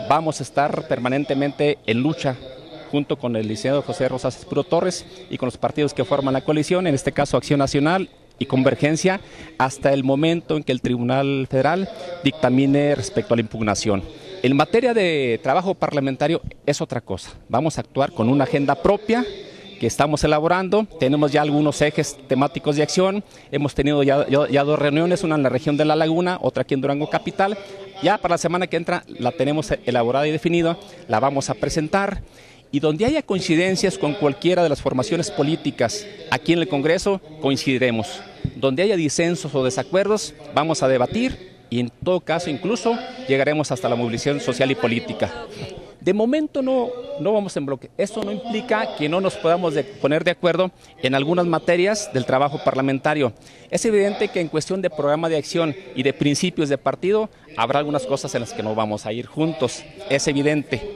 vamos a estar permanentemente en lucha junto con el licenciado José Rosas Espuro Torres y con los partidos que forman la coalición, en este caso Acción Nacional y Convergencia, hasta el momento en que el Tribunal Federal dictamine respecto a la impugnación. En materia de trabajo parlamentario es otra cosa. Vamos a actuar con una agenda propia que estamos elaborando. Tenemos ya algunos ejes temáticos de acción. Hemos tenido ya 2 reuniones, una en la región de La Laguna, otra aquí en Durango Capital. Ya para la semana que entra la tenemos elaborada y definida, la vamos a presentar. Y donde haya coincidencias con cualquiera de las formaciones políticas aquí en el Congreso, coincidiremos. Donde haya disensos o desacuerdos, vamos a debatir y en todo caso incluso llegaremos hasta la movilización social y política. De momento no vamos en bloque. Esto no implica que no nos podamos poner de acuerdo en algunas materias del trabajo parlamentario. Es evidente que en cuestión de programa de acción y de principios de partido habrá algunas cosas en las que no vamos a ir juntos. Es evidente.